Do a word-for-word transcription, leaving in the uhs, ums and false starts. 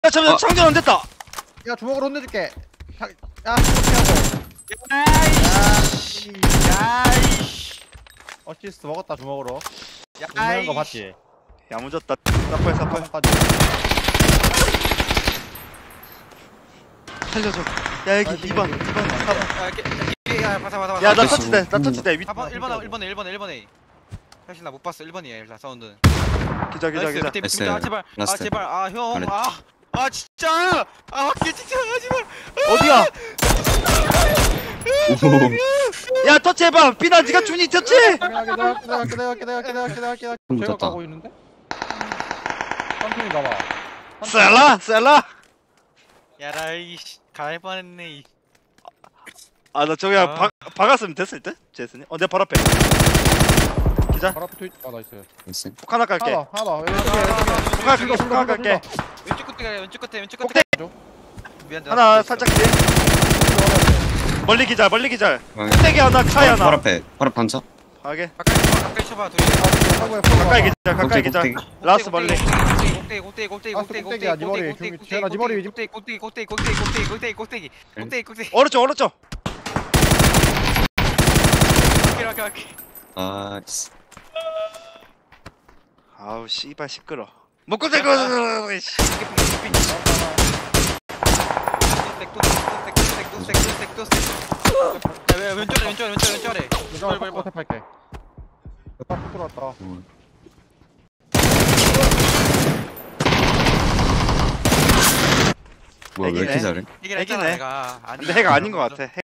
야 잠깐 아. 창전 안 됐다. 야 주먹으로 혼내줄게. 야, 야 주먹하고. 야이씨 야이씨 어시스트 먹었다 주먹으로. 야이씨 죽는 거 봤지? 야무졌다. 사팔 사팔. 까지. 살려줘. 야 여기 아이고, 이 번 이거. 이 번 사 번. 야 이렇게 야 바사 바사 바사 야나 아이씨, 터치돼. 나 음. 터치돼. 위 사 번 일 번 일 번에 일 번에 일 번에 사실 나 못 봤어 일 번이야 일단 사운드는 기자 기자 나이스 기자. 밑에 밑에 나이스. 밑에 아 제발 아 라스트. 제발 아형 잘했다. 아 아 진짜 아 확실히 진짜 하지마 어디야? 오. 야 터치해봐. 비나 네가 준이 터치. 내가 내가 내가 내가 내가 내가 내가 내가 내가 좀 제가 늦었다. 가고 있는데? 삼촌이 가봐. 셀라 셀라. 야라 이씨 갈 뻔했네 이 아 나 저기 야 아. 박 박았으면 됐을 듯. 제슨이. 어내 바로 앞에. 기자. 바로 앞에 아 나이스. 나이스. 폭 하나 깔게. 하나 더 하나 더. 왼쪽에 왼쪽에. 폭 하나 깔게. 폭 하나 깔게. 왼쪽 끝에 가요 왼쪽 끝에 왼쪽 끝에 꼭대. 미안 하나 살짝 뒤에. 멀리 기자 멀리 기자. 꼭대기 하나 차이 발 하나. 앞에 발 앞에 단차. 가게. 가까이 쳐봐 가까이 쳐봐 둘이 가까이 기자 가까이 꼭대기, 기자. 꼭대기. 라스 멀리. 꼭대기 꼭대기 꼭대기 라스 꼭대기 꼭대기야, 네 머리. 꼭대기 그, 재현아, 네 머리 위지. 꼭대기 꼭대기 꼭대기 꼭대기 꼭대기 꼭대기 꼭대기 꼭대기 꼭대기 오른쪽 오른쪽. 오케이 오케이 오케이 나이스. 아우 씨발 시끄러. 먹고 대고. 씨. 왼쪽에 왼쪽에 왼쪽에 왼쪽에 내가 빨리, 빨리, 바깥에 팔게. 딱 들어왔다. 오. 뭐야 왜 이렇게 핵이네. 잘해? 얘기를 했잖아 핵이네. 내가 아니 근데 해가 아닌 것 같아.